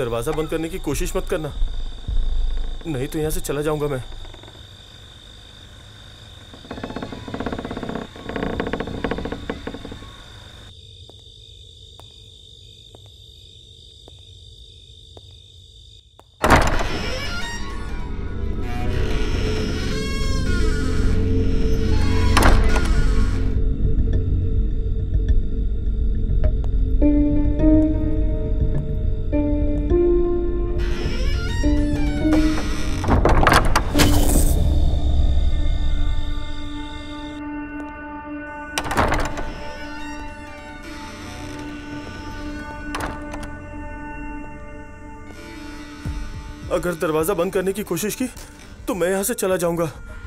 दरवाजा बंद करने की कोशिश मत करना, नहीं तो यहाँ से चला जाऊंगा मैं। अगर दरवाजा बंद करने की कोशिश की तो मैं यहां से चला जाऊंगा।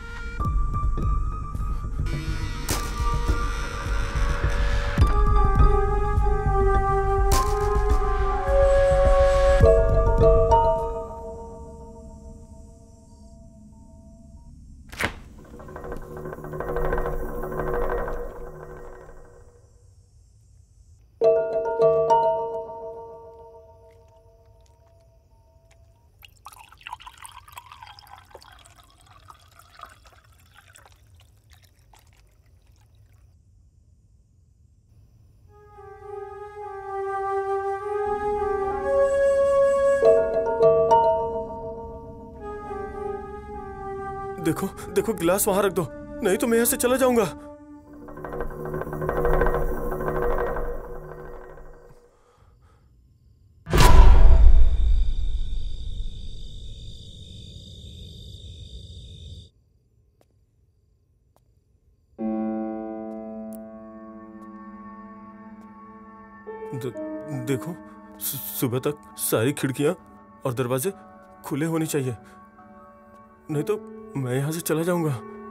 देखो देखो, गिलास वहां रख दो, नहीं तो मैं यहां से चला जाऊंगा। देखो, सुबह तक सारी खिड़कियां और दरवाजे खुले होने चाहिए, नहीं तो मैं यहां से चला जाऊंगा।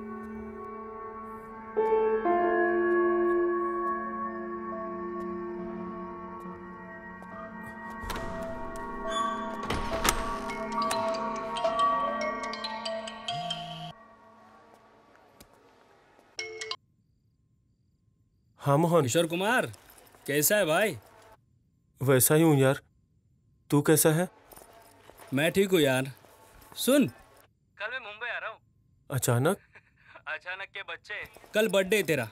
हाँ मोहन। किशोर कुमार, कैसा है भाई? वैसा ही हूँ यार, तू कैसा है? मैं ठीक हूँ यार। सुन, कल मैं मुंबई आ रहा हूँ। अचानक? अचानक के बच्चे, कल बर्थडे तेरा।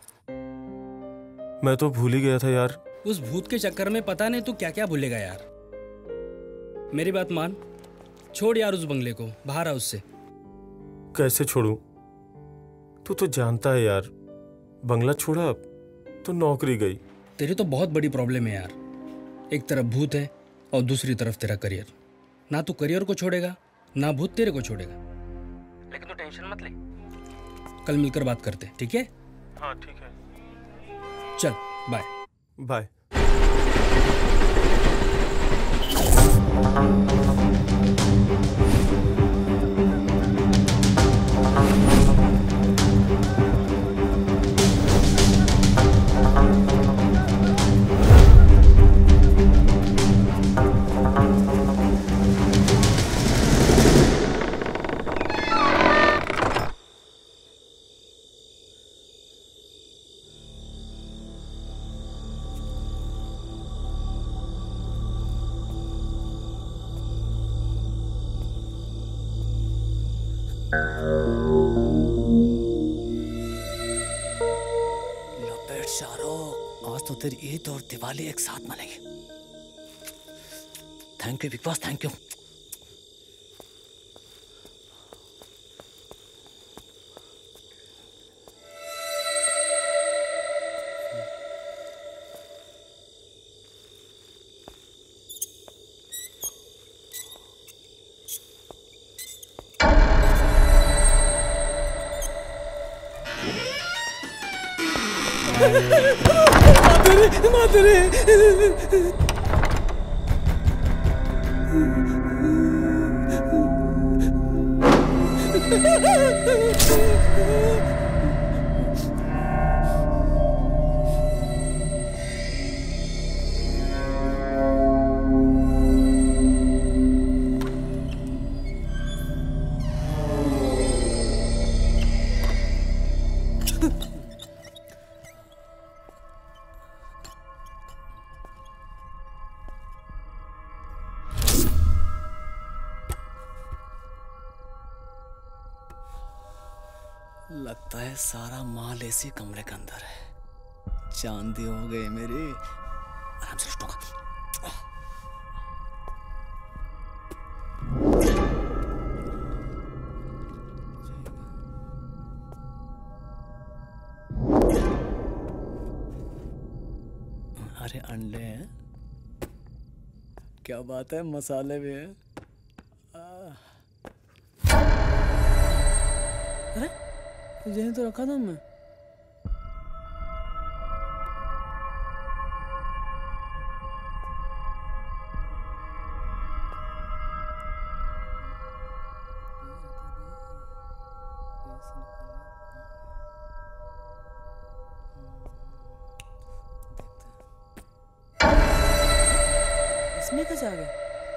मैं तो भूल ही गया था यार। उस भूत के चक्कर में पता नहीं तू क्या क्या भूलेगा यार। मेरी बात मान, छोड़ यार उस बंगले को, बाहर आ उससे। कैसे छोड़ूं? तू तो जानता है यार, बंगला छोड़ा तो नौकरी गई। तेरी तो बहुत बड़ी प्रॉब्लम है यार। एक तरफ भूत है और दूसरी तरफ तेरा करियर। ना तू करियर को छोड़ेगा, ना भूत तेरे को छोड़ेगा। लेकिन तू टेंशन मत ले, कल मिलकर बात करते, ठीक है? हाँ ठीक है। चल बाय। बाय। लपेट शाहरुख, आज तो तेरी ईद और दिवाली एक साथ मनेंगे। Thank you big boss, thank you. Madhuri, लगता है सारा माल इसी कमरे के अंदर है। चांदी हो गई मेरी। आराम से लुटूंगा। अरे अंडे हैं, क्या बात है, मसाले भी हैं। अरे यही तो रखा था मैं। इसमें कैसे आ गया?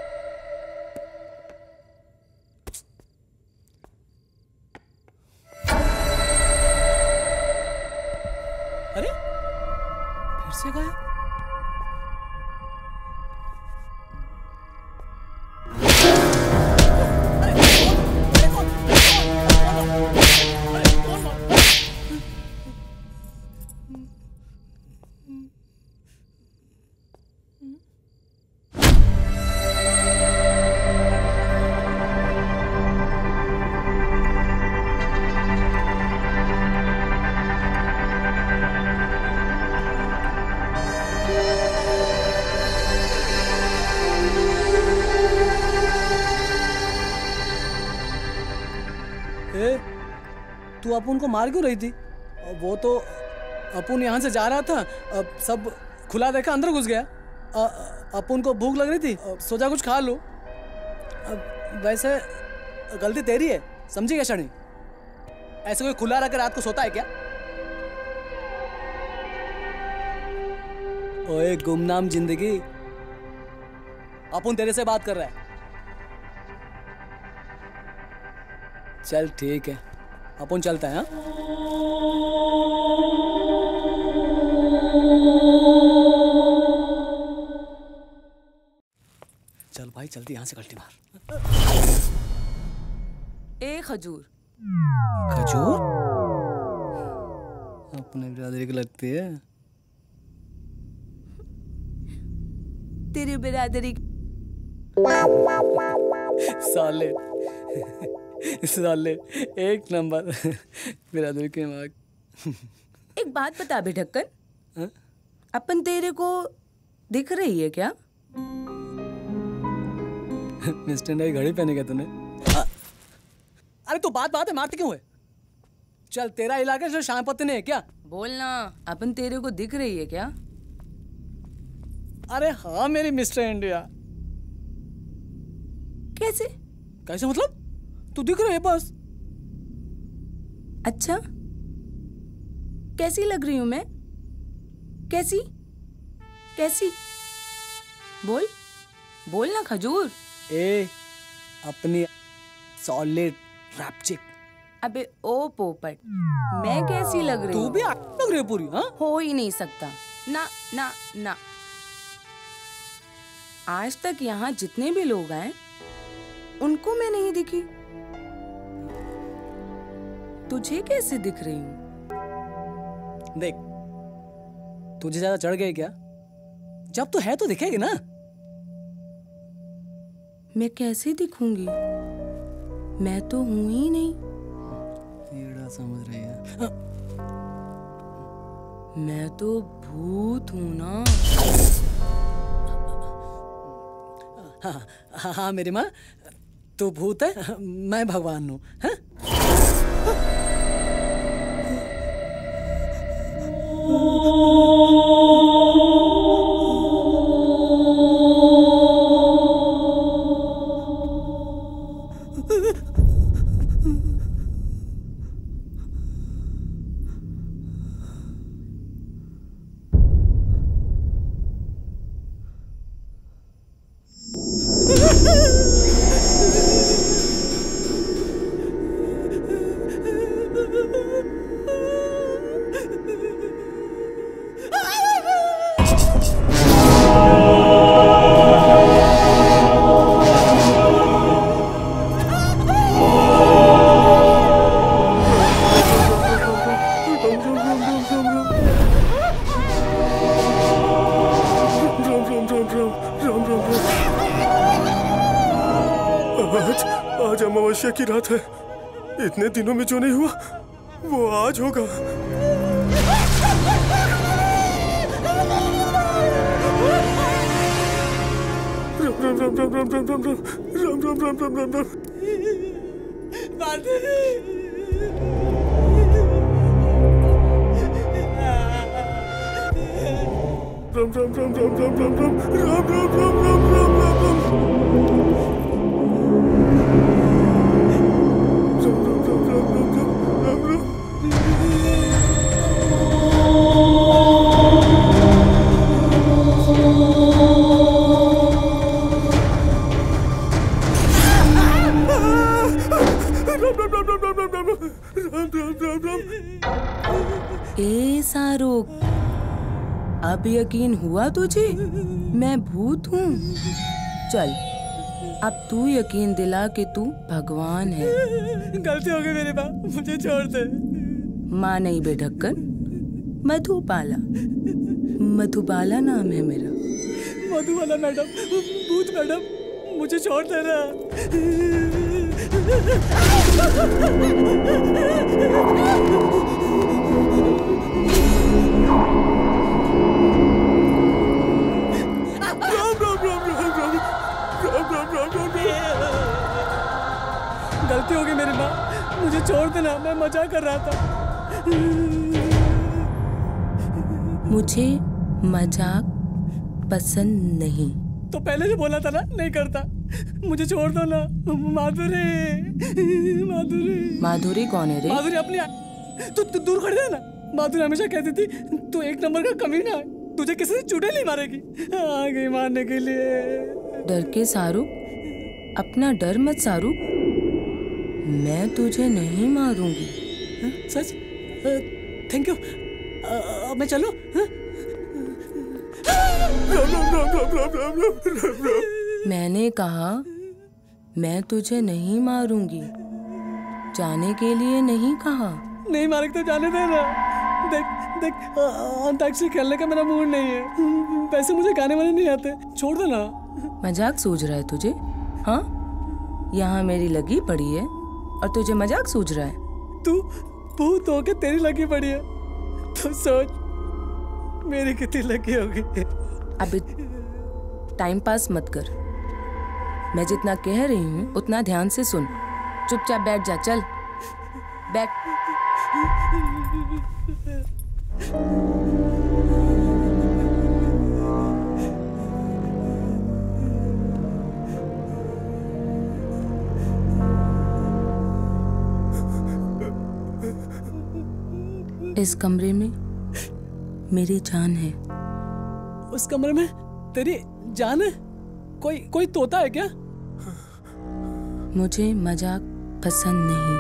अरे फिर से गायब। तू अपुन को मार क्यों रही थी? वो तो अपुन यहाँ से जा रहा था, सब खुला देखा, अंदर घुस गया। अपुन को भूख लग रही थी, सोचा कुछ खा लो। वैसे गलती तेरी है, समझी क्या शनि? ऐसे कोई खुला रखकर रात को सोता है क्या? ओए गुमनाम जिंदगी, अपुन तेरे से बात कर रहा है। चल ठीक है, अपन चलते हैं। चल भाई जल्दी यहाँ से गलती मार। ए खजूर। खजूर? अपने बिरादरी की लगती है। तेरी बिरादरी साले साले एक नंबर बिरादरी के माँ। एक बात बता बे ढक्कन, अपन तेरे को दिख रही है क्या? मिस्टर ने घड़ी पहने क्या तूने? अरे तू बात है मारते क्यों है? चल तेरा इलाका जो शाम पत्ते ने है क्या? बोलना, अपन तेरे को दिख रही है क्या? अरे हाँ मेरी मिस्टर इंडिया। कैसे? कैसे मतलब? तू दिख रही है बस। अच्छा, कैसी लग रही हूं मैं? कैसी कैसी? बोल ना खजूर। ए अपनी सॉलिड रैपचिक। अबे ओ पोपट, मैं कैसी लग रही हूँ? तू भी लग रही है पूरी। हाँ हो ही नहीं सकता। ना ना ना, आज तक यहाँ जितने भी लोग आए उनको मैं नहीं दिखी। तुझे कैसे दिख रही हूँ? देख, तुझे ज्यादा चढ़ गए क्या? जब तो है तो दिखेगी ना। मैं कैसे दिखूंगी? मैं तो हूं ही नहीं। कीड़ा समझ रही है। मैं तो भूत हूं ना। हाँ मेरी माँ, तू भूत है, मैं भगवान हूँ। हाँ? भाग्य की रात है। इतने दिनों में जो नहीं हुआ वो आज होगा। राम राम राम राम राम राम राम राम राम राम राम राम राम। राम राम राम राम राम राम राम राम राम राम राम राम राम। ए शाहरुख, अब यकीन हुआ तुझे मैं भूत हूँ? चल अब तू यकीन दिला कि तू भगवान है। गलती हो गई मेरी माँ, मुझे छोड़ दे। माँ नहीं बेढक्कन, मधुबाला। मधुबाला नाम है मेरा। मधुबाला मैडम, भूत मैडम, मुझे छोड़ देना। गलती हो गई मेरी माँ, मुझे छोड़ देना, मैं मजाक कर रहा था। मुझे मजाक पसंद नहीं। तो पहले जो बोला था ना, नहीं करता। मुझे छोड़ दो ना। माधुरी, माधुरी। माधुरी कौन है रे? माधुरी अपनी तू दूर खड़ी रह ना। माधुरी हमेशा कहती थी तू एक नंबर का कमीना है, तुझे किसी से चुड़ैल नहीं मारेगी। आ गई मारने के लिए। डर के शाहरुख, अपना डर मत शाहरुख, मैं तुझे नहीं मारूंगी। सच? Thank you. मैं चलूं? मैंने कहा मैं तुझे नहीं मारूंगी, जाने के लिए नहीं कहा। नहीं मारेगा तो जाने देना। देख देख, अंताक्षरी खेलने का मेरा मूड नहीं है। वैसे मुझे गाने वाने नहीं आते, छोड़ दो ना। मजाक सूझ रहा है तुझे? हाँ, यहाँ मेरी लगी पड़ी है और तुझे मजाक सूझ रहा है? तू भूत होके तेरी लगी पड़ी है, तो सोच मेरी कितनी लगी होगी। अभी टाइम पास मत कर, मैं जितना कह रही हूँ उतना ध्यान से सुन। चुपचाप बैठ जा, चल बैठ। इस कमरे में मेरी जान है। उस कमरे में तेरी जान है? कोई तोता है क्या? मुझे मजाक पसंद नहीं।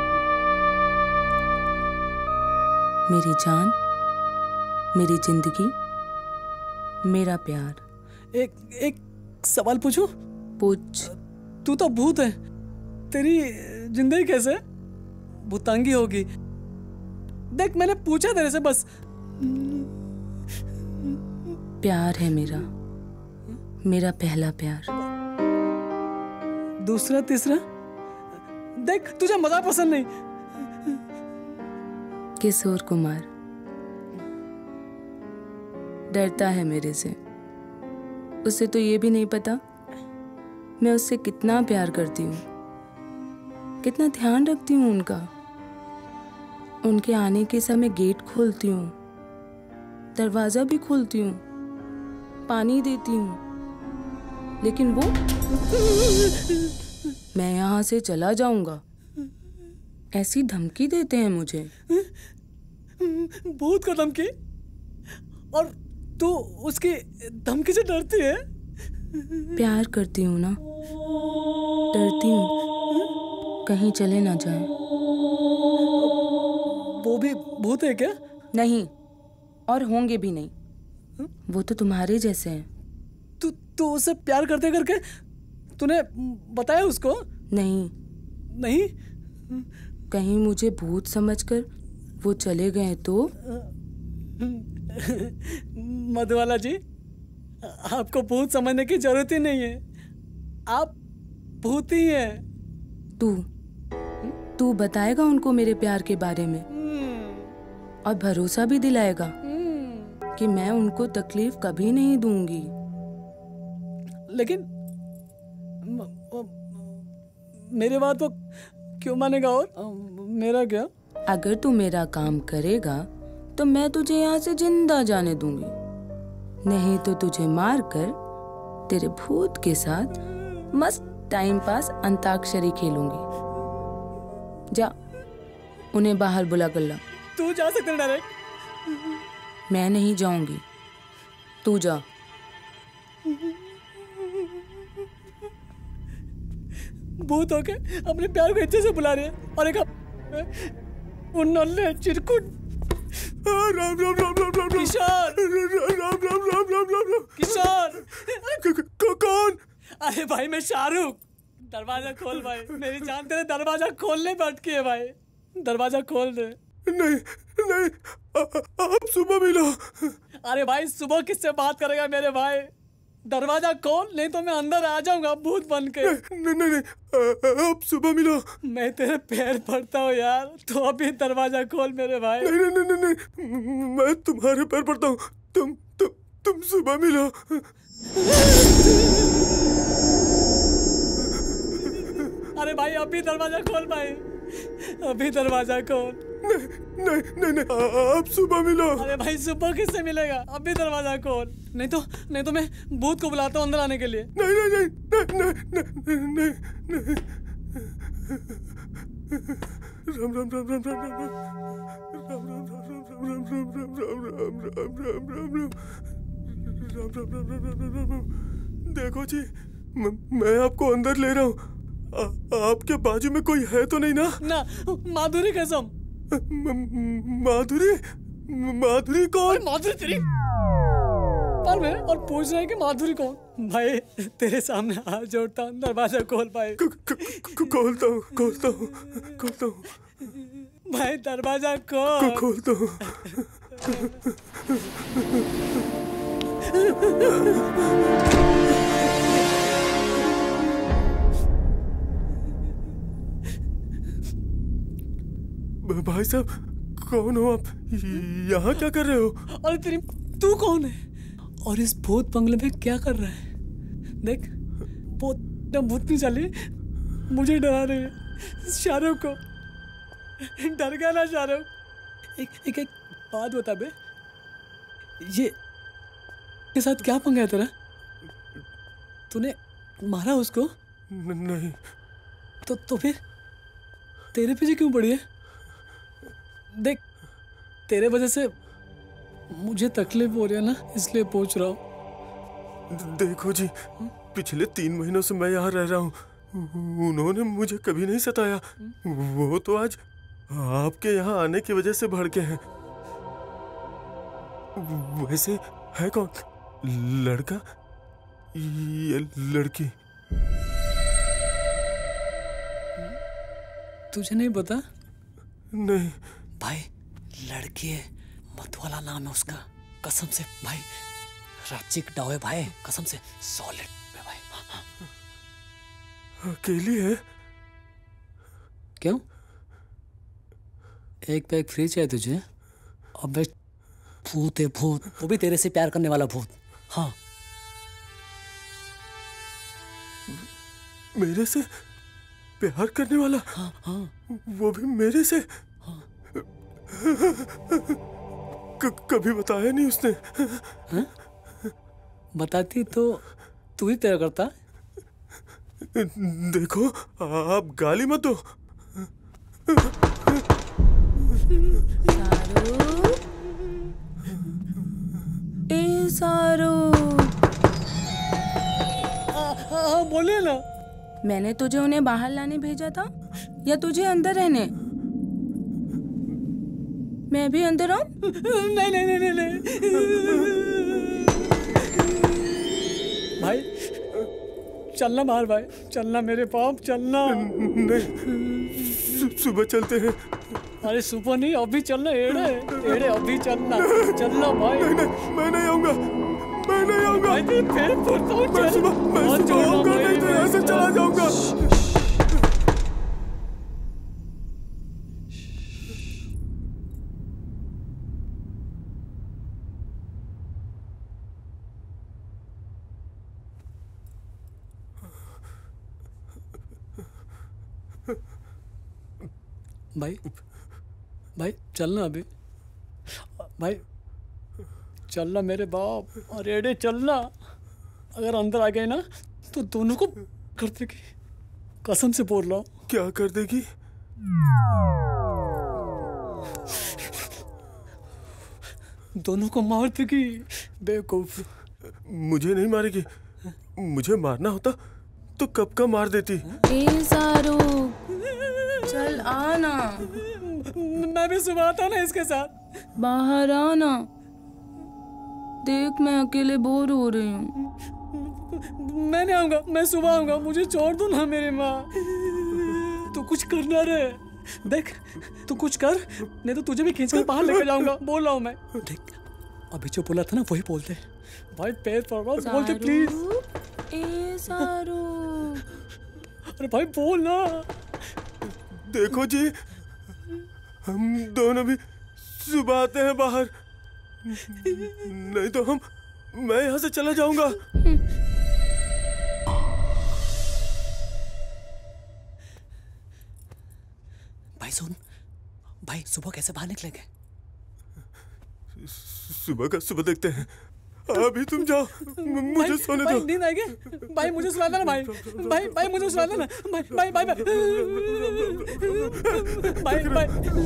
मेरी जान, मेरी जिंदगी, मेरा प्यार। एक सवाल पूछूं? पूछ। तू तो भूत है, तेरी जिंदगी कैसे? भूतांगी होगी। देख, मैंने पूछा तेरे से बस। प्यार है मेरा, मेरा पहला प्यार। दूसरा, तीसरा? देख, तुझे मजाक पसंद नहीं। किशोर कुमार डरता है मेरे से। उसे तो ये भी नहीं पता मैं उससे कितना प्यार करती हूँ, कितना ध्यान रखती हूँ उनका। उनके आने के समय गेट खोलती हूँ, दरवाजा भी खोलती हूँ, पानी देती हूँ, लेकिन वो मैं यहाँ से चला जाऊंगा ऐसी धमकी देते हैं मुझे। भूत का धमकी? और तू उसकी धमकी से डरती है? प्यार करती हूँ ना, डरती हूँ कहीं चले ना जाए। वो भी भूत है क्या? नहीं, और होंगे भी नहीं। वो तो तुम्हारे जैसे हैं। तू उससे प्यार करते करके तूने बताया उसको? नहीं। नहीं? कहीं मुझे भूत समझकर वो चले गए तो? मधुबाला जी, आपको भूत समझने की जरूरत ही नहीं है, आप भूत ही हैं। तू तू बताएगा उनको मेरे प्यार के बारे में और भरोसा भी दिलाएगा कि मैं उनको तकलीफ कभी नहीं दूंगी। लेकिन मेरे बात तो क्यों मानेगा? और मेरा क्या? अगर तू मेरा काम करेगा तो मैं तुझे यहाँ से जिंदा जाने दूंगी, नहीं तो तुझे मारकर तेरे भूत के साथ मस्त टाइम पास अंताक्षरी खेलूंगी। जा, उन्हें बाहर बुला कर ला। तू जा सकता है डायरेक्ट? मैं नहीं जाऊंगी, तू जा। भूत होके अपने प्यार को इच्छे से बुला रहे हैं और एक नल्ले चिरकुट। राम राम राम राम राम किशोर, राम राम राम राम राम राम। किशोर। कौन? अरे भाई मैं शाहरुख। दरवाजा खोल भाई, मेरी जान तेरे दरवाजा खोलने पे अटकी है भाई, दरवाजा खोल दे। नहीं नहीं, आप सुबह मिलो। अरे भाई सुबह किससे बात करेगा मेरे भाई? दरवाजा खोल, नहीं तो मैं अंदर आ जाऊंगा भूत बन के। नहीं नहीं नहीं, आप सुबह मिलो। मैं तेरे पैर पड़ता हूँ यार, तो अभी दरवाजा खोल मेरे भाई। नहीं नहीं नहीं नहीं, मैं तुम्हारे पैर पड़ता हूँ। तुम सुबह मिलो। अरे भाई अभी दरवाजा खोल भाई, अभी दरवाजा खोल। नहीं नहीं नहीं, आप सुबह मिलो। अरे भाई सुबह किससे मिलेगा? अभी दरवाजा खोल, नहीं तो मैं भूत को बुलाता हूँ अंदर आने के लिए। नहीं नहीं नहीं नहीं नहीं नहीं। राम राम राम राम राम राम राम राम राम राम राम राम राम राम राम राम राम राम। देखो जी, मैं आपको अंदर ले रहा हूँ। आपके बाजू में कोई है तो नहीं ना? ना, माधुरी कसम। माधुरी? माधुरी कौन? माधुरी तेरी पर मैं और पूछ रहे हैं कि माधुरी कौन? भाई तेरे सामने हाथ जोड़ता हूँ, दरवाजा खोल भाई। खोलता हूँ भाई दरवाजा खोल। खोलता हूँ। भाई साहब, कौन हो आप? यहाँ क्या कर रहे हो? और तेरी तू कौन है? और इस भूत बंगले में क्या कर रहा है? देख, भूत नहीं चली, मुझे डरा रहे हैं। शाहरुख को डर गया ना शाहरुख? एक बात बता बे, ये के साथ क्या पंगा है तेरा? तूने मारा उसको? नहीं। तो फिर तेरे पीछे क्यों पड़ी है? देख, तेरे वजह से मुझे तकलीफ हो रही है ना, इसलिए पूछ रहा हूँ। देखो जी, पिछले 3 महीनों से मैं यहाँ रह रहा हूँ। उन्होंने मुझे कभी नहीं सताया। वो तो आज आपके यहाँ आने की वजह से भड़के हैं। वैसे है कौन? लड़का या लड़की? तुझे नहीं पता? नहीं भाई, लड़की है, मतवाला नाम है उसका। कसम से भाई, राचिक डावे भाई, कसम से सॉलिड है भाई। हाँ। अकेली है? क्यों? एक पैक फ्री चाहिए तुझे? अबे भूत है भूत, वो भी तेरे से प्यार करने वाला भूत। हाँ, मेरे से प्यार करने वाला? हाँ हाँ। वो भी मेरे से? हाँ। कभी बताया नहीं उसने। हाँ? बताती तो तू ही तेरा करता। देखो, आप गाली मत दो। शाहरुख, हाँ बोले ना। मैंने तुझे उन्हें बाहर लाने भेजा था या तुझे अंदर रहने? मैं भी अंदर आऊं? नहीं नहीं नहीं नहीं नहीं। भाई चलना बाहर भाई, चलना मेरे पाप, चलना। नहीं, सुबह चलते हैं। अरे सुबह नहीं, अभी चलना। एड़े एड़े अभी चलना, चलना भाई। नहीं नहीं, मैं नहीं आऊंगा, मैं नहीं आऊंगा भाई। तेरे पैर पड़ता हूँ, मैं सुबह आऊंगा, नहीं तो यहाँ से चला जाऊंगा। भाई भाई चलना अभी, भाई चलना मेरे बाप, अरे चलना। अगर अंदर आ गए ना तो दोनों को कर देगी, कसम से बोल रहा हूँ। क्या कर देगी? दोनों को मार देगी बेवकूफ। मुझे नहीं मारेगी, मुझे मारना होता तो कब का मार देती। ए शाहरुख चल आना, मैं भी सुबह आता ना इसके साथ। बाहर आना, देख मैं अकेले बोर हो रही हूँ। मैं नहीं आऊंगा, मैं सुबह आऊंगा, मुझे छोड़ दो ना मेरी माँ। तू कुछ करना रे, देख तू कुछ कर, नहीं तो तुझे भी खींच कर बाहर लेके जाऊंगा, बोल रहा हूँ मैं। देख अभी जो बोला था ना वही बोल दे भाई, पैर पड़ रहा हूँ, बोल दे प्लीज। ए शाहरुख, अरे भाई बोल ना। देखो जी, हम दोनों भी सुबह आते हैं बाहर, नहीं तो मैं यहाँ से चला जाऊंगा। भाई सुन, भाई सुबह कैसे बाहर निकलेंगे? सुबह का सुबह देखते हैं, अभी तुम जाओ, मुझे सोने भाई दो। नींद आएगी भाई, मुझे सुला देना भाई, भाई मुझे सुला देना भाई, भाई भाई भाई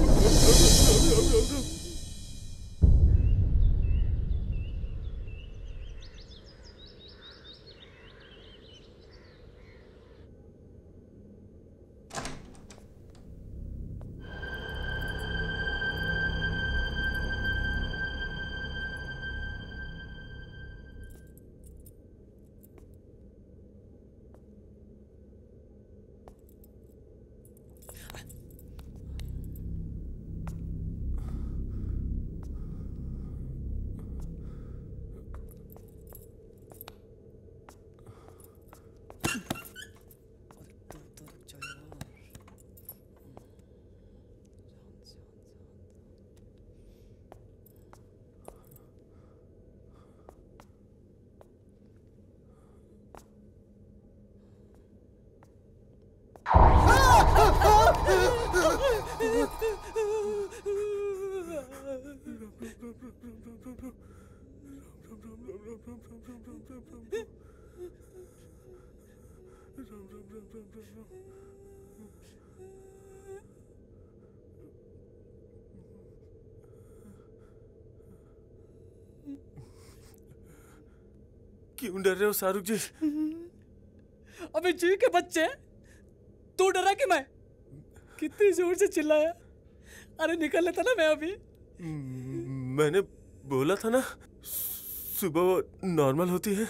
क्यों डर रहे हो शाहरुख जी? अबे जी के बच्चे, तू डरा कि मैं? कितनी जोर से चिल्लाया, अरे निकल लेता ना मैं अभी। मैंने बोला था ना सुबह वो नॉर्मल होती है।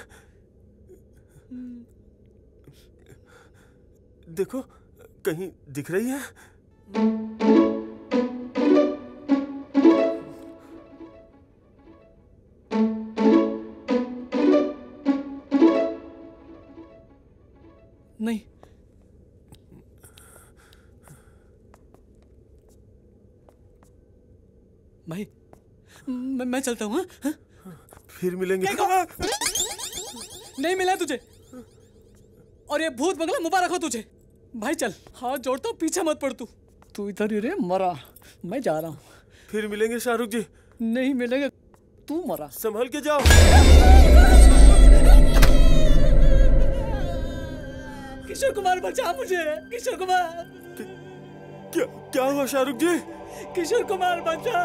देखो कहीं दिख रही है? नहीं, भाई मैं चलता हूँ। हाँ? फिर मिलेंगे। नहीं मिला तुझे, और ये भूत बंगला मुबारक हो तुझे। भाई चल, हाथ जोड़ता हूँ, पीछे मत पड़ तू इधर ही रे, मरा, मैं जा रहा हूँ। फिर मिलेंगे शाहरुख जी। नहीं मिलेंगे, तू मरा। संभल के जाओ। किशोर कुमार बचा मुझे, किशोर कुमार। क्या हुआ शाहरुख जी? किशोर कुमार बचा।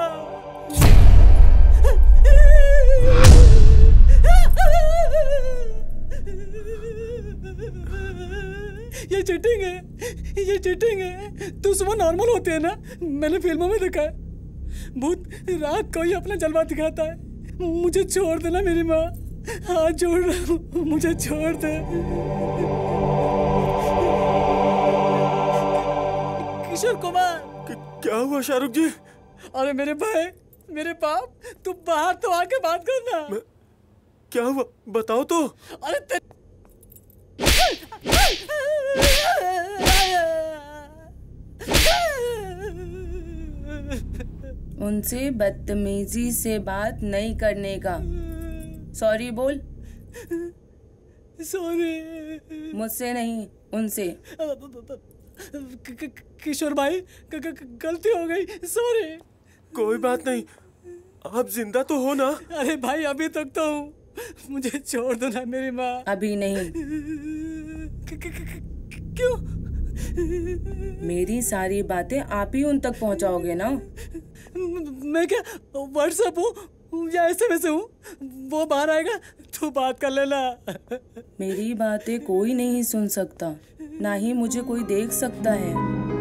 ये चीटिंग है, ये चीटिंग है। तू सुबह नॉर्मल होते है ना, मैंने फिल्मों में देखा है। भूत रात को ही अपना जलवा दिखाता है। मुझे छोड़ देना मेरी माँ, हाथ जोड़ रहा हूँ, मुझे छोड़ दे। किशोर कुमार। क्या हुआ शाहरुख जी? अरे मेरे भाई, मेरे बाप, तू बाहर तो आके बात करना। क्या हुआ बताओ तो। अरे उनसे बदतमीजी से बात नहीं करने का। सॉरी बोल। सॉरी। मुझसे नहीं, उनसे। किशोर भाई, गलती हो गई, सॉरी। कोई बात नहीं, आप जिंदा तो हो ना? अरे भाई अभी तक तो हूँ, मुझे छोड़ दो ना मेरी माँ। अभी नहीं। क्यों? मेरी सारी बातें आप ही उन तक पहुंचाओगे ना? मैं क्या व्हाट्सएप हूँ या SMS हूँ? वो बाहर आएगा तो बात कर लेना। मेरी बातें कोई नहीं सुन सकता, ना ही मुझे कोई देख सकता है।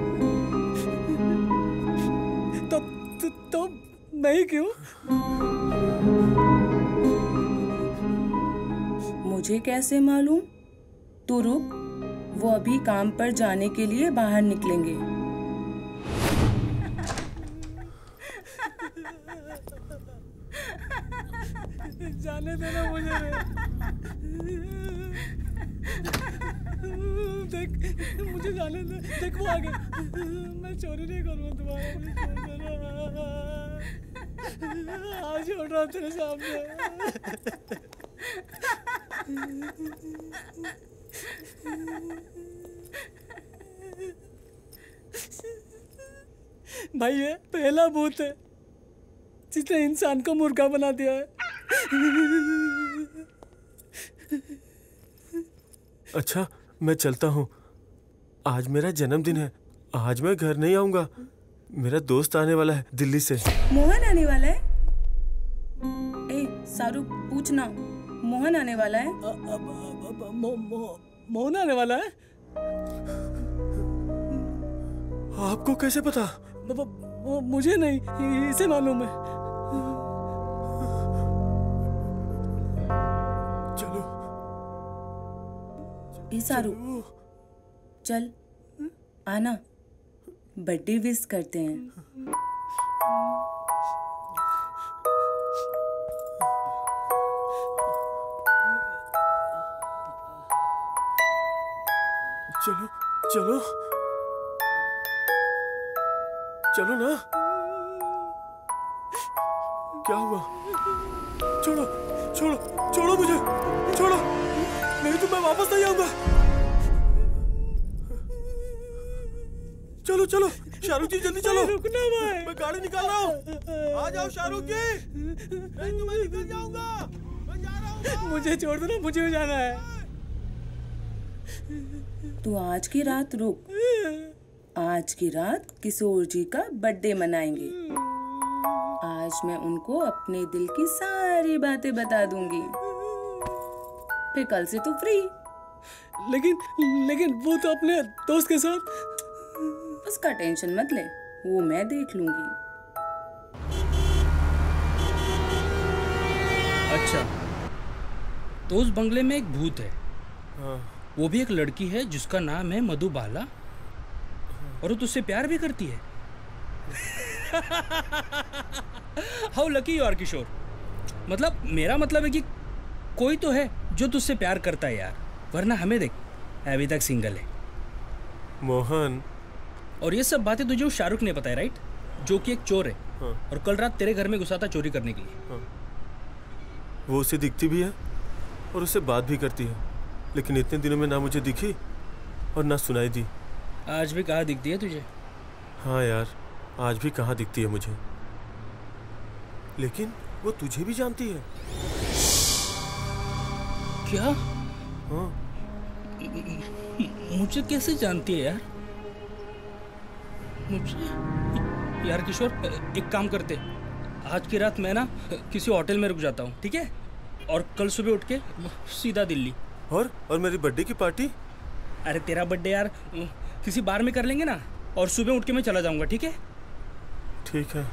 तो मैं ही क्यों? मुझे कैसे मालूम? तू रुक, वो अभी काम पर जाने के लिए बाहर निकलेंगे। जाने देना मुझे। देख, मुझे जाने दे। देख वो आ गए। मैं चोरी नहीं करूँगा तुम्हारा, आज छोड़ रहा हूँ तेरे सामने। भाई ये पहला भूत है जिसने इंसान को मुर्गा बना दिया है। अच्छा, मैं चलता हूँ। आज मेरा जन्मदिन है, आज मैं घर नहीं आऊंगा। मेरा दोस्त आने वाला है दिल्ली से। मोहन आने वाला है? ए शाहरुख, पूछना, मोहन आने वाला है? मोहन आने वाला है? आपको कैसे पता? मुझे नहीं, इसे मालूम है। चलो। ए शाहरुख, चल आना, बर्थडे विश करते हैं। चलो चलो चलो ना। क्या हुआ? छोड़ो छोड़ो छोड़ो मुझे, छोड़ो, नहीं तो मैं वापस नहीं आऊंगा। चलो चलो शाहरुख जी, जल्दी चलो। रुकना भाई, मैं गाड़ी निकाल रहा हूँ। आ जाओ शाहरुख जी, नहीं तो मैं निकल जाऊंगा। मैं जा रहा हूँ। मुझे छोड़ दो ना, मुझे भी जाना है। तू आज की रात रुक, आज की रात किशोर जी का बर्थडे मनाएंगे। आज मैं उनको अपने दिल की सारी बातें बता दूंगी, फिर कल से तू फ्री। लेकिन वो तो अपने दोस्त के साथ। उसका टेंशन मत ले, वो मैं देख लूंगी। अच्छा, तो उस बंगले में एक भूत है। हाँ। वो भी एक लड़की है जिसका नाम है मधुबाला, और वो तुझसे प्यार भी करती है। How lucky you are Kishore. मतलब मेरा मतलब है कि कोई तो है जो तुझसे प्यार करता है यार, वरना हमें देख, अभी तक सिंगल है। मोहन, और ये सब बातें तुझे शाहरुख ने बताया, राइट? जो कि एक चोर है। हाँ। और कल रात तेरे घर में घुसा था चोरी करने के लिए। हाँ। वो उसे दिखती भी है और उससे बात भी करती है, लेकिन इतने दिनों में ना मुझे दिखी और ना सुनाई दी। आज भी कहाँ दिखती है तुझे? हाँ यार, आज भी कहाँ दिखती है मुझे, लेकिन वो तुझे भी जानती है। क्या? हाँ। मुझे कैसे जानती है यार? मुझे यार किशोर, एक काम करते, आज की रात मैं ना किसी होटल में रुक जाता हूँ, ठीक है? और कल सुबह उठ के सीधा दिल्ली। और मेरी बर्थडे की पार्टी? अरे तेरा बर्थडे यार किसी बार में कर लेंगे ना, और सुबह उठ के मैं चला जाऊंगा, ठीक है? ठीक है।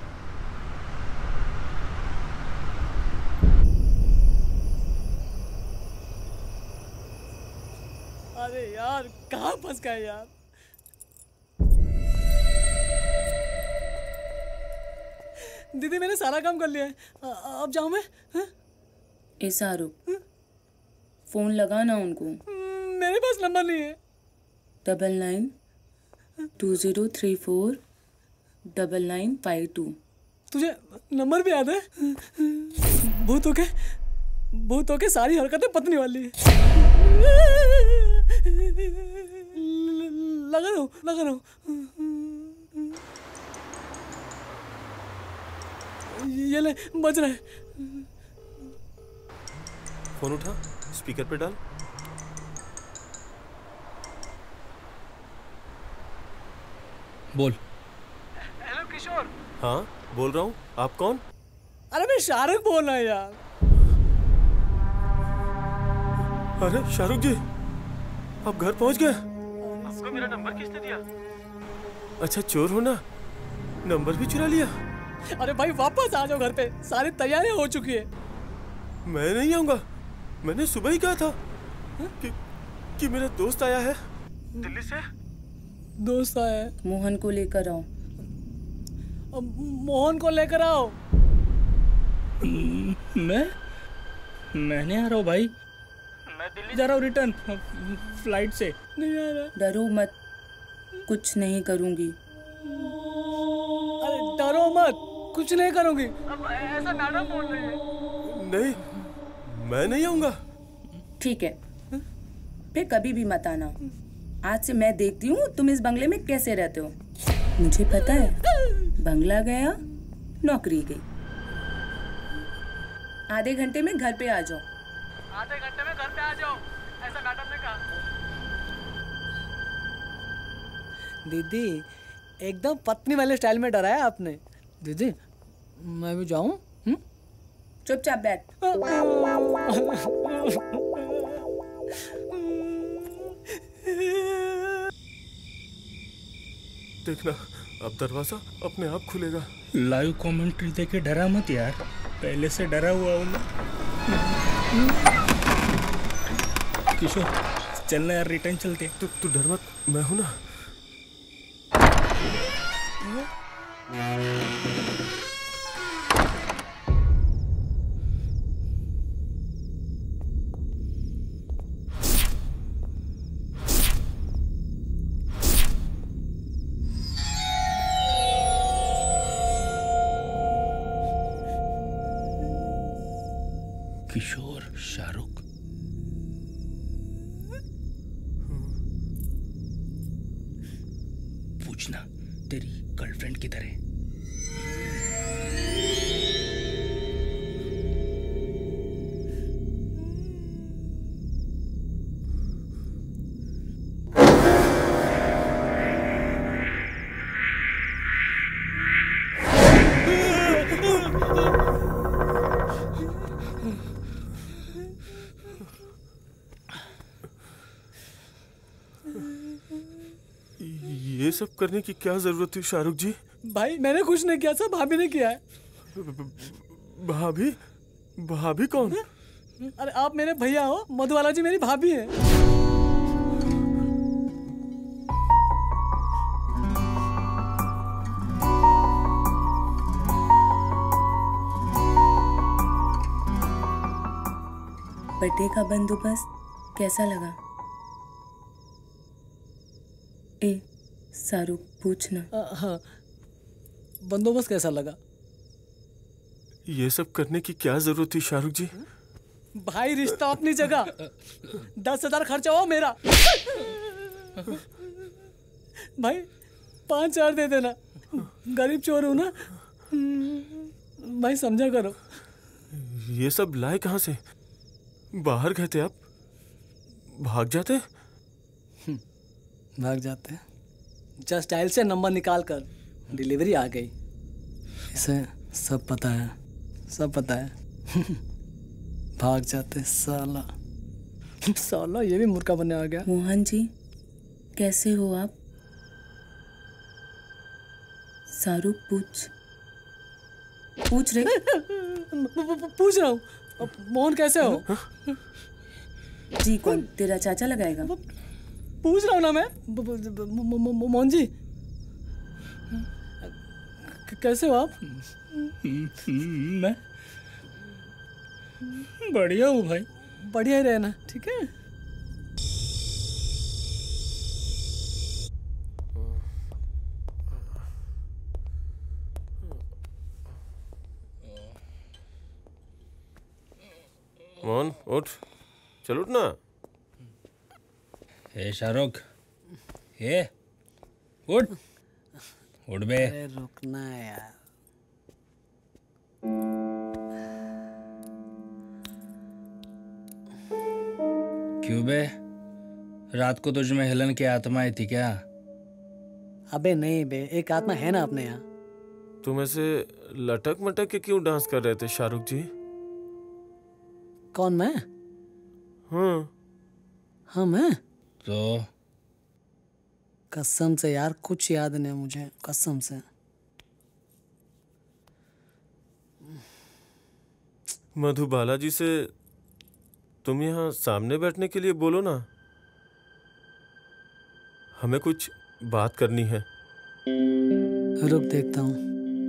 अरे यार कहाँ फंस गए यार। दीदी मैंने सारा काम कर लिया है, अब जाऊँ मैं? हाँ? ए शाहरुख, फोन लगाना उनको। मेरे पास नंबर नहीं है। 9920349952। तुझे नंबर भी याद है? भूतों के सारी हरकतें पत्नी वाली है। लगा रहा हूँ। ये ले, बज रहा है। फोन उठा, स्पीकर पे डाल। बोल। हेलो किशोर। हाँ बोल रहा हूँ, आप कौन? अरे मैं शाहरुख बोल रहा हूँ यार। अरे शाहरुख जी, आप घर पहुंच गए? आपको मेरा नंबर किसने दिया? अच्छा चोर हो ना, नंबर भी चुरा लिया। अरे भाई वापस आ जाओ घर पे, सारी तैयारियां हो चुकी है। मैं नहीं आऊंगा, मैंने सुबह ही कहा था कि मेरा दोस्त आया है दिल्ली से। दोस्त आया है? मोहन को लेकर आओ। मोहन को लेकर आओ। मैं नहीं आ रहा हूँ भाई, मैं दिल्ली जा रहा हूँ रिटर्न फ्लाइट से। नहीं आ रहा। डरो मत, कुछ नहीं करूँगी। अरे डरो मत, कुछ नहीं करूँगी। अब ऐसा मैडम बोल रही है। नहीं, मैं नहीं आऊंगा। ठीक है, फिर कभी भी मत आना। आज से मैं देखती हूँ तुम इस बंगले में कैसे रहते हो। मुझे पता है, बंगला गया, नौकरी गई। आधे घंटे में घर पे आ जाओ। आधे घंटे में घर पे आ जाओ, ऐसा मैडम ने कहा। दीदी एकदम पत्नी वाले स्टाइल में डराया आपने। दीदी मैं भी जाऊं? चुपचाप बैठ। देखना, अब दरवाजा अपने आप खुलेगा। लाइव कमेंट्री देके डरा मत यार, पहले से डरा हुआ हूँ मैं। किशोर चलना यार, रिटर्न चलते। तू डर मत, मैं हूं ना। किशोर, शाहरुख, पूछना तेरी गर्लफ्रेंड किधर है? ये सब करने की क्या जरूरत थी शाहरुख जी? भाई मैंने कुछ नहीं किया, सब भाभी ने किया है। भाभी? भाभी कौन? अरे आप मेरे भैया हो, मधुबाला जी मेरी भाभी है। बर्थडे का बंदोबस्त कैसा लगा? ए शाहरुख पूछना। हाँ, बंदोबस्त कैसा लगा? ये सब करने की क्या जरूरत थी शाहरुख जी? भाई रिश्ता अपनी जगह, 10,000 खर्चा हो मेरा। भाई 5,000 दे देना, गरीब चोर हूं ना भाई, समझा करो। ये सब लाए कहाँ से? बाहर गए थे आप? भाग जाते? भाग जाते हैं, जस्ट डायल से नंबर निकाल कर डिलीवरी आ गई। इसे सब पता है, सब पता है। भाग जाते साला। साला ये भी मुर्गा बनने आ गया। मोहन जी कैसे हो आप? शाहरुख पूछ रहे। पूछ रहा हूँ, मोहन कैसे हो? जी कौन? तेरा चाचा लगाएगा? पूछ रहा हूँ ना मैं, मोहन जी कैसे हो आप? मैं बढ़िया हूँ भाई। बढ़िया ही रहना, ठीक है। मोहन उठ, चल उठ ना। ए शाहरुख, ये उठ उठ बे। अरे रुकना यार। क्यों बे, रात को तुझ में हेलन की आत्मा आई थी क्या? अबे नहीं बे, एक आत्मा है ना अपने यहाँ। तुम ऐसे लटक मटक के क्यों डांस कर रहे थे शाहरुख जी? कौन, मैं? हाँ मैं तो कसम से यार कुछ याद नहीं मुझे, कसम से। मधु बालाजी से तुम यहाँ सामने बैठने के लिए बोलो ना, हमें कुछ बात करनी है। रुक देखता हूँ।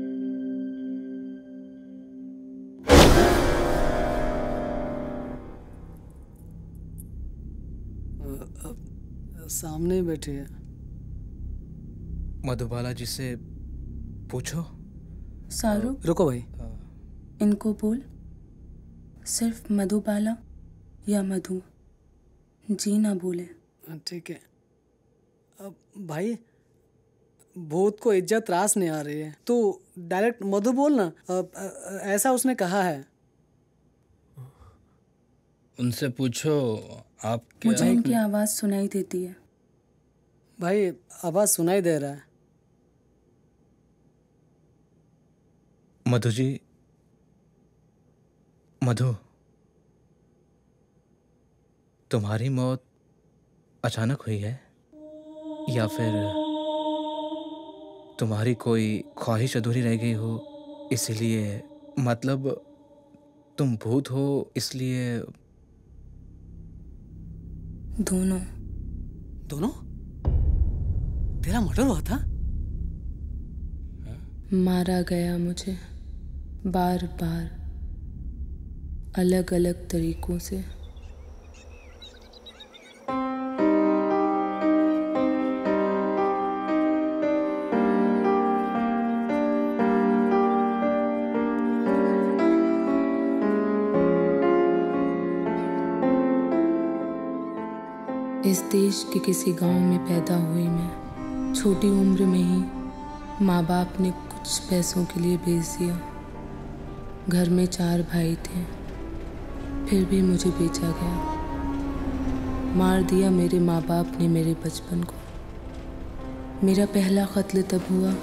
सामने ही बैठी है। मधुबाला जी से पूछो। शाहरुख, रुको भाई। इनको बोल सिर्फ मधुबाला या मधु, जी ना बोले। ठीक है। अब भाई भूत को इज्जत रास नहीं आ रही है, तू डायरेक्ट मधु बोल ना। ऐसा उसने कहा है। उनसे पूछो आप क्या। मुझे इनकी आवाज सुनाई देती है। भाई आवाज सुनाई दे रहा है। मधु जी, मधु, तुम्हारी मौत अचानक हुई है या फिर तुम्हारी कोई ख्वाहिश अधूरी रह गई हो इसलिए, मतलब तुम भूत हो इसलिए? दोनों। दोनों? तेरा मर्डर हुआ था? मारा गया मुझे बार बार अलग अलग तरीकों से। इस देश के किसी गांव में पैदा हुई मैं। छोटी उम्र में ही माँ बाप ने कुछ पैसों के लिए बेच दिया। घर में 4 भाई थे, फिर भी मुझे बेचा गया। मार दिया मेरे माँ बाप ने मेरे बचपन को। मेरा पहला कत्ल तब हुआ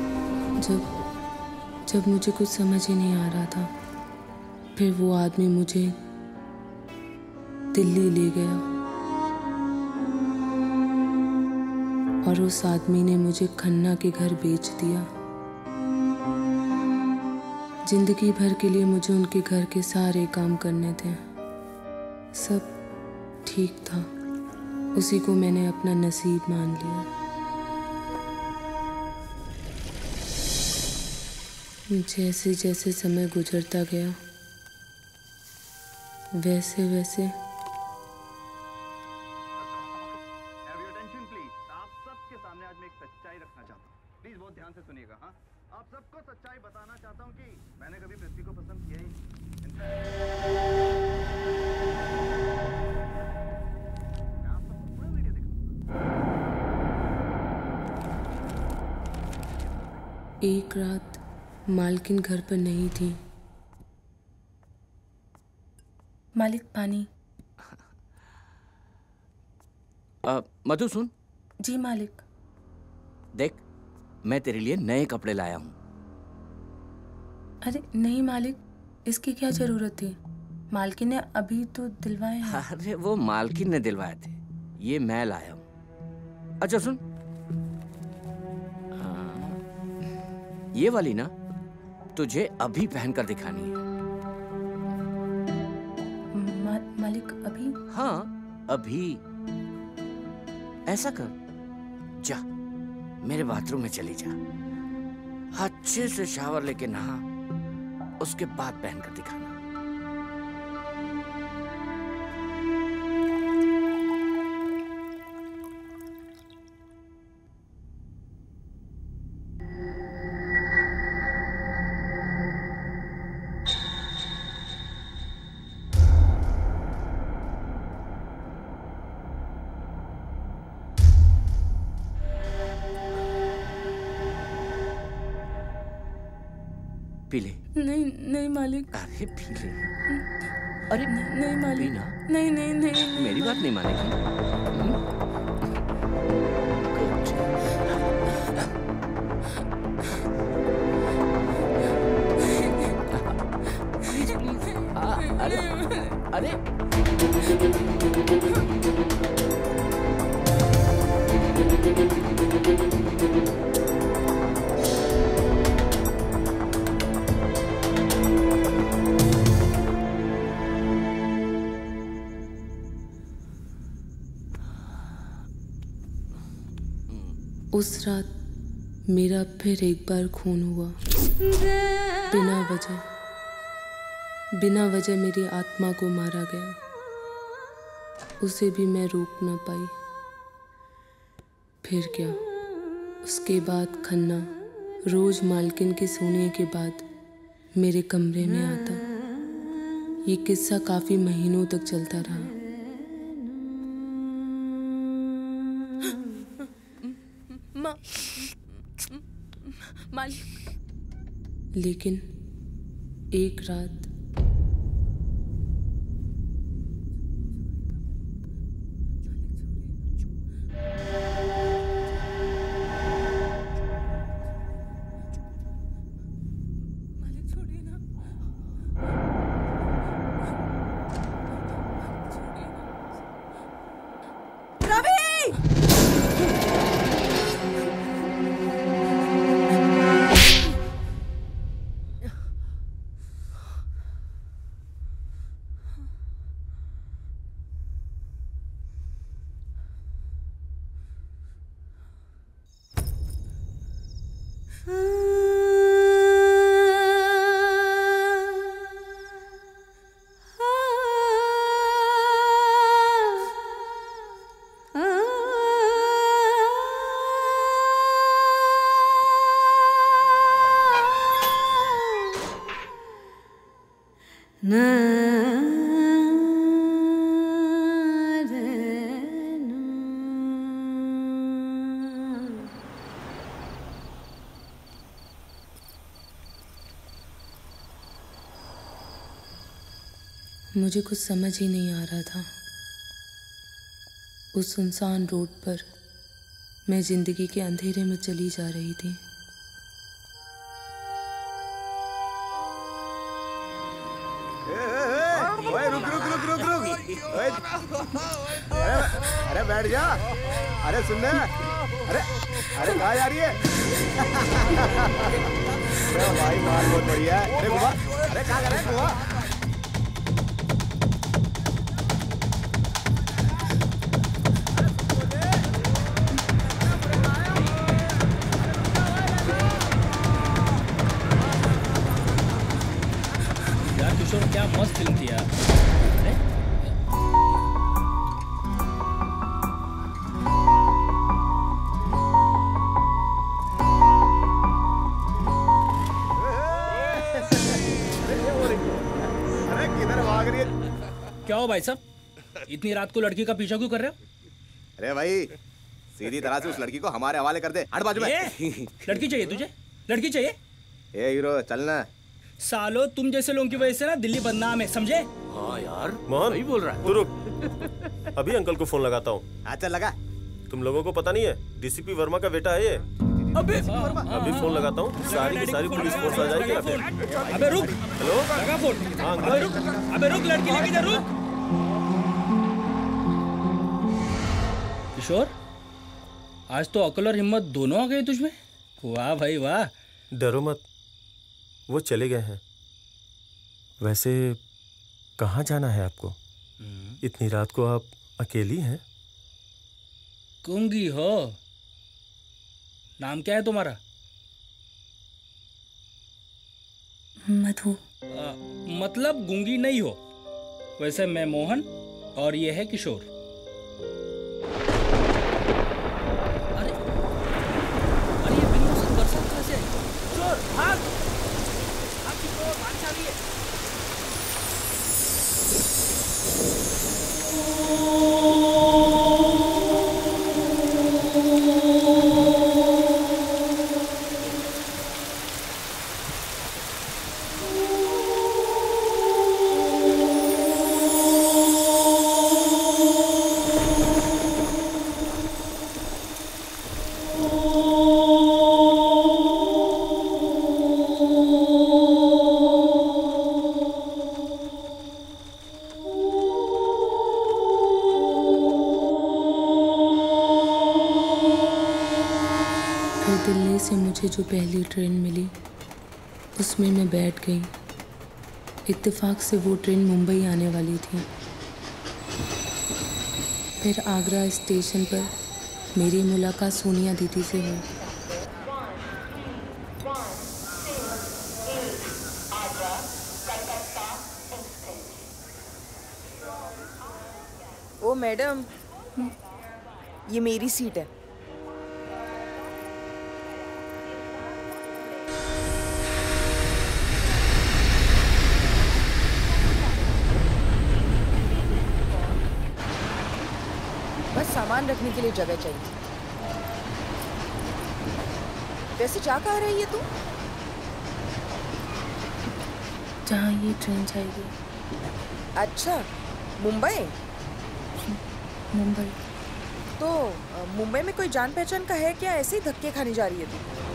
जब मुझे कुछ समझ ही नहीं आ रहा था। फिर वो आदमी मुझे दिल्ली ले गया और उस आदमी ने मुझे खन्ना के घर बेच दिया। जिंदगी भर के लिए मुझे उनके घर के सारे काम करने थे। सब ठीक था, उसी को मैंने अपना नसीब मान लिया। जैसे जैसे समय गुजरता गया वैसे वैसे एक रात मालकिन घर पर नहीं थी। मालिक पानी। मधु सुन। जी मालिक। देख, मैं तेरे लिए नए कपड़े लाया हूँ। अरे नहीं मालिक, इसकी क्या जरूरत थी? मालकिन ने अभी तो दिलवाए हैं। अरे वो मालकिन ने दिलवाए थे, ये मैं लाया हूँ। अच्छा सुन, ये वाली ना तुझे अभी पहनकर दिखानी है। मालिक अभी? हाँ अभी। ऐसा कर, जा मेरे बाथरूम में चली जा, अच्छे से शावर लेके नहा, उसके बाद पहनकर दिखाना। पी ले। नहीं नहीं मालिक। अरे पी ले। अरे नहीं मालिक। पीना। नहीं नहीं नहीं मेरी बात नहीं मानेगी। Please please. अरे अरे उस रात मेरा फिर एक बार खून हुआ। बिना वजह मेरी आत्मा को मारा गया। उसे भी मैं रोक न पाई। फिर क्या, उसके बाद खन्ना रोज मालकिन के सोने के बाद मेरे कमरे में आता। ये किस्सा काफी महीनों तक चलता रहा। लेकिन एक रात मुझे कुछ समझ ही नहीं आ रहा था। उस सुनसान रोड पर मैं जिंदगी के अंधेरे में चली जा रही थी। ओए रुक रुक रुक रुक रुक। ओए अरे बैठ जा। अरे सुनना। अरे अरे कहाँ जा रही है? अरे भाई माल बहुत बढ़िया है। अरे बुआ, अरे कहाँ जा रहे हैं बुआ? यार किशोर, क्या मस्त फिल्म थी यार। क्या हो भाई साहब, इतनी रात को लड़की का पीछा क्यों कर रहे हो? अरे भाई सीधी तरह से उस लड़की को हमारे हवाले कर दे। हट बाजू में। लड़की चाहिए तुझे? लड़की चाहिए? ए हीरो चलना। सालो तुम जैसे लोगों की वजह से ना दिल्ली बदनाम है, समझे? हाँ यार मोहन वही बोल रहा है। तू रुक, अभी अंकल को फोन लगाता हूँ। हाँ चल लगा। तुम लोगों को पता नहीं है, डीसीपी वर्मा का बेटा है ये। अभी फोन लगाता हूँ, सारी की सारी पुलिस फोर्स आ जाएगी ना फिर। अबे रुक। हेलो लगा फोन। हाँ अबे रुक, अबे रुक, लड़की लेके जा, रुक। किशोर, आज तो अकल और हिम्मत दोनों आ गए तुझमें। वाह भाई वाह। डरो मत, वो चले गए हैं। वैसे कहाँ जाना है आपको? इतनी रात को आप अकेली हैं? गूंगी हो? नाम क्या है तुम्हारा? मधु। मतलब गूंगी नहीं हो। वैसे मैं मोहन और ये है किशोर। अरे अरे ये बिल्कुल से बरसात कैसे? किशोर भाग, भाग किशोर, बारिश आ रही है। जो पहली ट्रेन मिली उसमें मैं बैठ गई। इत्तेफाक से वो ट्रेन मुंबई आने वाली थी। फिर आगरा स्टेशन पर मेरी मुलाकात सोनिया दीदी से हुई। ओ मैडम, ये मेरी सीट है। बस सामान रखने के लिए जगह चाहिए। वैसे जा कहाँ रही है तू? जहाँ ये ट्रेन जाएगी। अच्छा, मुंबई? मुंबई। तो मुंबई में कोई जान पहचान का है क्या? ऐसे ही धक्के खाने जा रही है तू?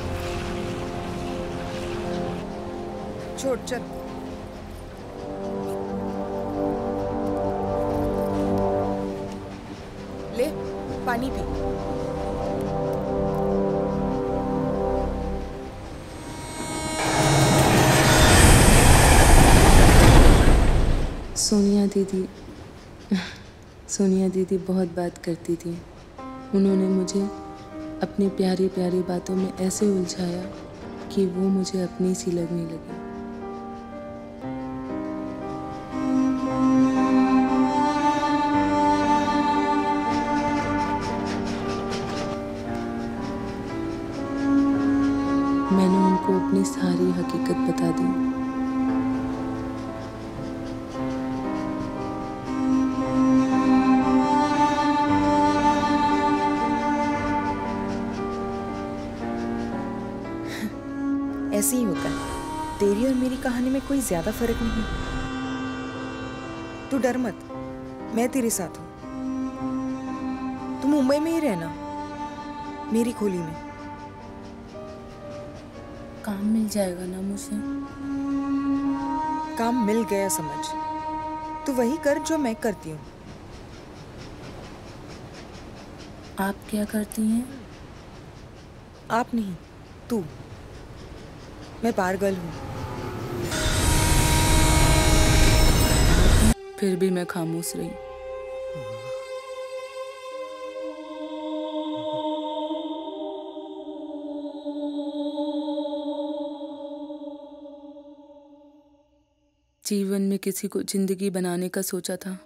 छोड़ चल। ले पानी पी। सोनिया दीदी बहुत बात करती थी। उन्होंने मुझे अपनी प्यारी प्यारी बातों में ऐसे उलझाया कि वो मुझे अपनी सी लगने लगी। मैंने उनको अपनी सारी हकीकत बता दी। ऐसे ही होता है। तेरी और मेरी कहानी में कोई ज्यादा फर्क नहीं। तू डर मत, मैं तेरे साथ हूँ। तू मुंबई में ही रहना, मेरी खोली में। काम मिल जाएगा ना मुझे? काम मिल गया समझ। तू वही कर जो मैं करती हूँ। आप क्या करती हैं? आप नहीं, तू। मैं पागल हूँ। फिर भी मैं खामोश रही। जीवन में किसी को जिंदगी बनाने का सोचा था,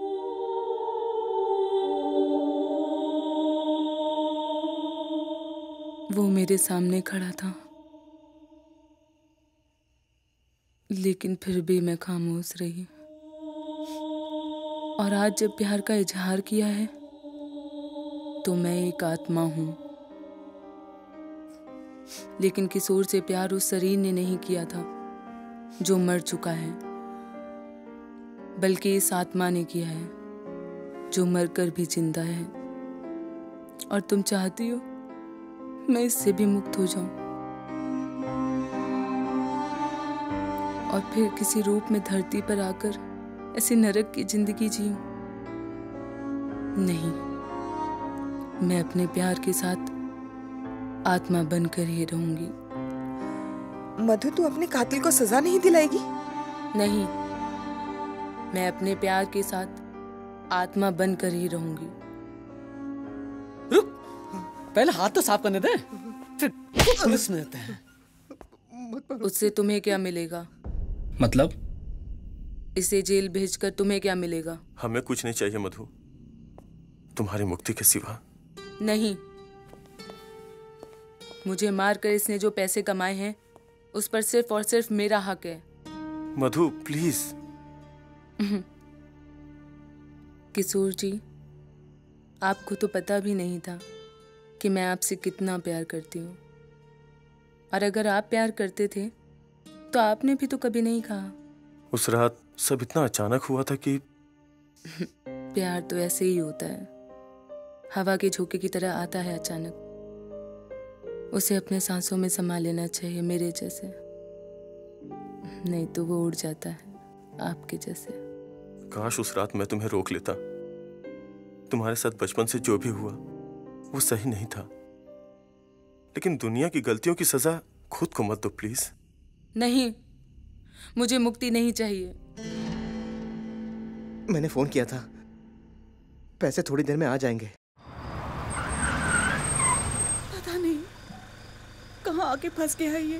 वो मेरे सामने खड़ा था, लेकिन फिर भी मैं खामोश रही। और आज जब प्यार का इजहार किया है तो मैं एक आत्मा हूं। लेकिन किशोर से प्यार उस शरीर ने नहीं किया था जो मर चुका है, बल्कि इस आत्मा ने किया है जो मरकर भी जिंदा है। और तुम चाहती हो मैं इससे भी मुक्त हो जाऊं और फिर किसी रूप में धरती पर आकर ऐसी नरक की जिंदगी जीऊं? नहीं, मैं अपने प्यार के साथ आत्मा बनकर ही रहूंगी। मधु, तू अपने कातिल को सजा नहीं दिलाएगी? नहीं, मैं अपने प्यार के साथ आत्मा बनकर ही रहूंगी। रुक, पहले हाथ तो साफ करने दे, फिर पुलिस में देते हैं। उससे तुम्हें क्या मिलेगा? मतलब? इसे जेल भेजकर तुम्हें क्या मिलेगा? हमें कुछ नहीं चाहिए मधु, तुम्हारी मुक्ति के सिवा। नहीं, मुझे मारकर इसने जो पैसे कमाए हैं उस पर सिर्फ और सिर्फ मेरा हक है। मधु प्लीज। किशोर जी, आपको तो पता भी नहीं था कि मैं आपसे कितना प्यार करती हूँ। और अगर आप प्यार करते थे तो आपने भी तो कभी नहीं कहा। उस रात सब इतना अचानक हुआ था कि प्यार तो ऐसे ही होता है, हवा के झोंके की तरह आता है अचानक। उसे अपने सांसों में समा लेना चाहिए, मेरे जैसे। नहीं तो वो उड़ जाता है आपके जैसे। काश उस रात मैं तुम्हें रोक लेता। तुम्हारे साथ बचपन से जो भी हुआ वो सही नहीं था। लेकिन दुनिया की गलतियों की सजा खुद को मत दो प्लीज। नहीं, मुझे मुक्ति नहीं चाहिए। मैंने फोन किया था, पैसे थोड़ी देर में आ जाएंगे। पता नहीं कहाँ आके फंस गया है ये।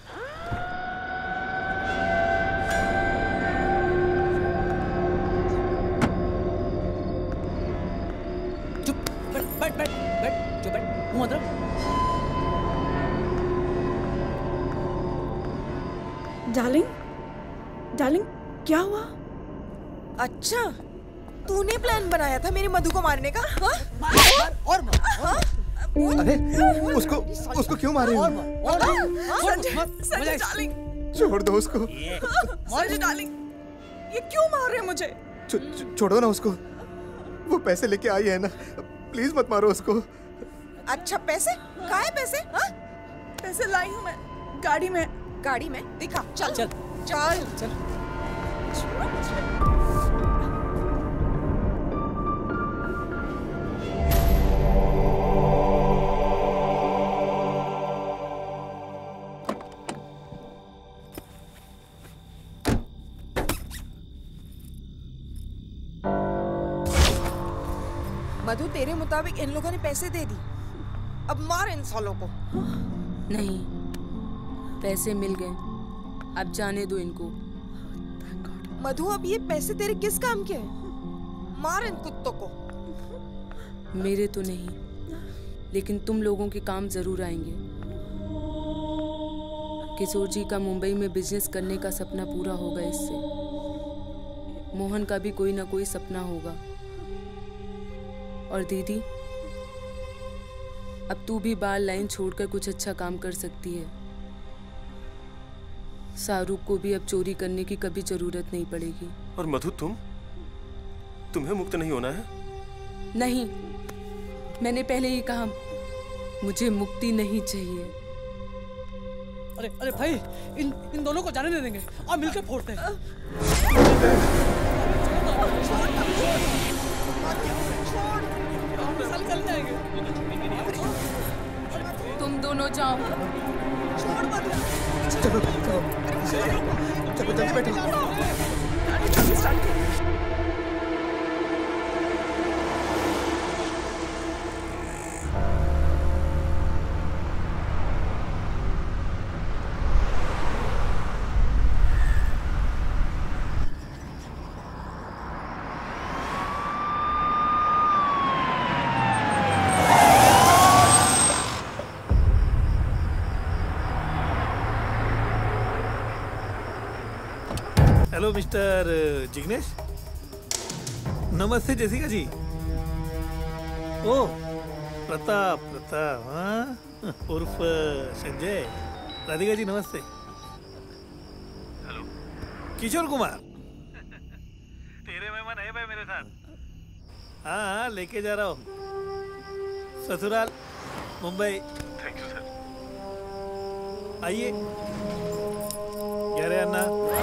चुप, बैठ बैठ बैठ बैठ, चुप बैठ, मुंह मत रख। डार्लिंग, डार्लिंग क्या हुआ? अच्छा, तूने प्लान बनाया था मेरी मधु को मारने का? हाँ? और अरे उसको क्यों मारे हो? संजय डार्लिंग, छोड़ दो उसको। संजय डार्लिंग, ये क्यों मार रहे हैं मुझे? छोड़ो ना उसको, वो पैसे लेके आई है ना, प्लीज मत मारो उसको। अच्छा, पैसे? कहाँ है पैसे? हाँ? पैसे लाई हूँ मैं, गाड़ी में। गाड़ी में? दिखा, चल चल चल चल। मधु, तेरे मुताबिक इन लोगों ने पैसे दे दी, अब मार इन सालों को। नहीं, पैसे मिल गए, अब जाने दो इनको। मधु, अब ये पैसे तेरे किस काम के हैं? मार इन कुत्तों को। मेरे तो नहीं, लेकिन तुम लोगों के काम जरूर आएंगे। किशोर जी का मुंबई में बिजनेस करने का सपना पूरा होगा इससे। मोहन का भी कोई ना कोई सपना होगा। और दीदी, अब तू भी बाल लाइन छोड़कर कुछ अच्छा काम कर सकती है। शाहरुख को भी अब चोरी करने की कभी जरूरत नहीं पड़ेगी। और मधु, तुम्हें मुक्त नहीं होना है? नहीं, मैंने पहले ही कहा, मुझे मुक्ति नहीं चाहिए। अरे अरे भाई, इन दोनों को जाने दे देंगे, और मिलकर फोड़ते हैं। चल जाएंगे। तुम दोनों जाओ। चलो जल्दी बैठो। Hello mister Jignesh. नमस्ते जैसिका जी। ओ प्रताप, हाँ, उर्फ संजय। राधिका जी नमस्ते। हेलो किशोर कुमार। तेरे मेहमान है भाई मेरे साथ। हाँ, लेके जा रहा हूँ ससुराल मुंबई। Thank you sir. आइए। क्या रे अन्ना?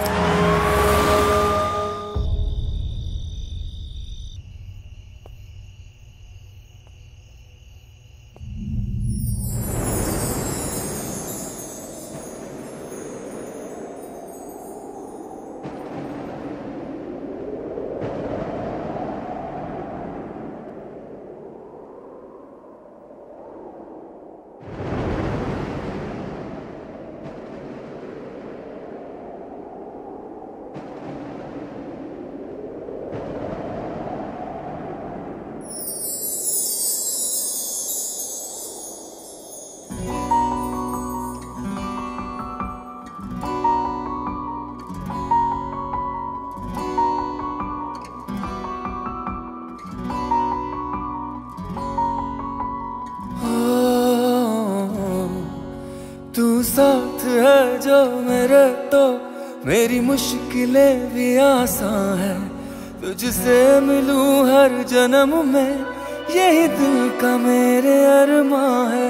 साथ है जो मेरे तो मेरी मुश्किलें भी आसान है। तुझसे मिलूं हर जन्म में, यही दिल का मेरे अरमां है।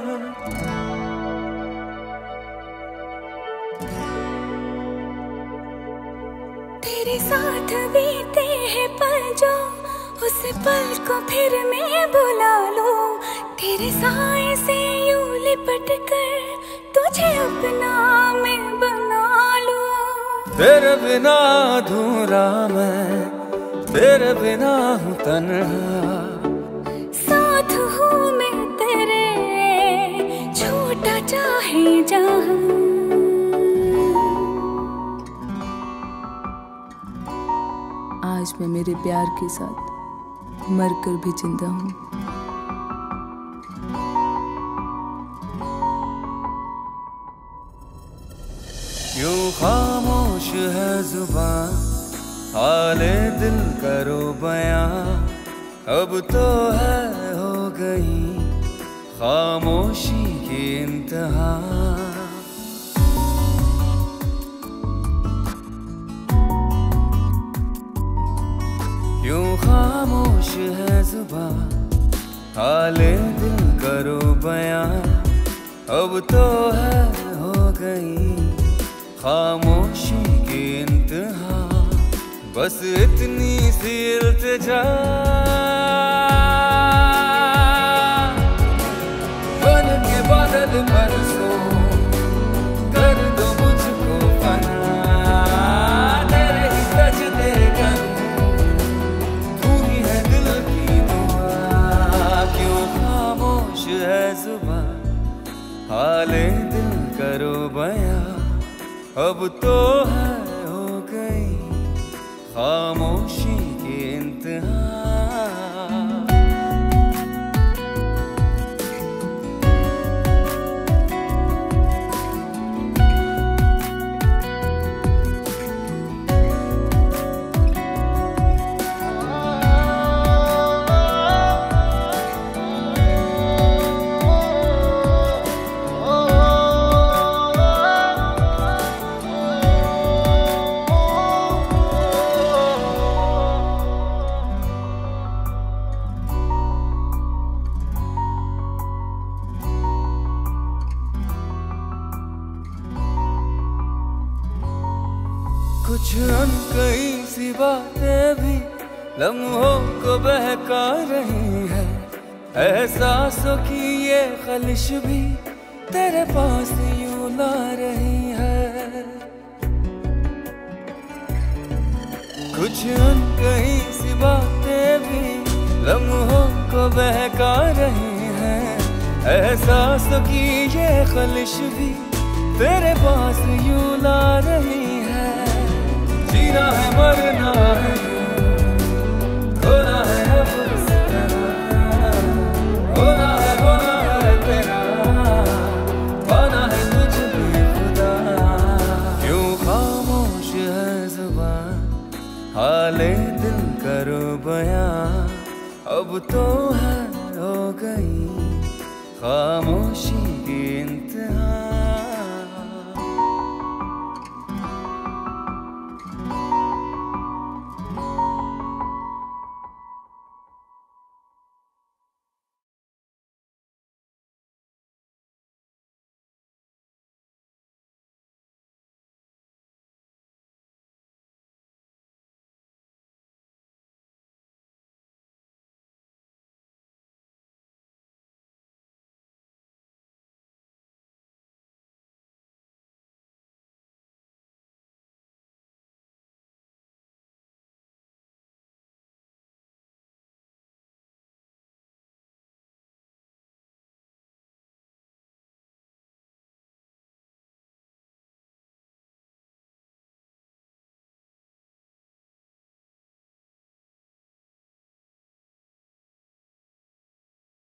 तेरे साथ बीते हैं पल जो, उस पल को फिर मैं बुला लूं। तेरे साए से यूं लिपट कर तुझे अपना मैं बना लूं। तेरे बिना अधूरा मैं, तेरे बिना हूँ तन्हा। साथ हूँ मैं तेरे, छूटा चाहे जहां। आज मैं मेरे प्यार के साथ मरकर भी जिंदा हूँ। यूं खामोश है जुबान, हाले दिल करो बयां। अब तो है हो गई खामोशी की इंतहा। यूं खामोश है जुबान, हाले दिल करो बयां। अब तो है हो गई खामोशी की इंतहा। बस इतनी सी इल्तिजा, बन के बादल बरसो, कर दो मुझको फना। तेरे ही सजदे करूं, तू ही है दिल की दुआ। क्यों खामोश है जुबान, हाले दिल करो बयां। अब तो है हो गई खामोशी की इंतहा। कुछ अनकही सी बातें भी लम्हों को बहका रही है। एहसासों की ये खलिश भी तेरे पास यूं ला रही है। कुछ अनकही सी बातें भी लम्हों को बहका रही है। एहसासों की ये खलिश भी तेरे पास यूं ला रही है। जीना है मरना है, खोना है अब इस तरह। होना है तेरा, पाना है तुझ में खुदा। क्यों खामोश है जुबान, हाले दिल करो बयां। अब तो है हो गई खामोश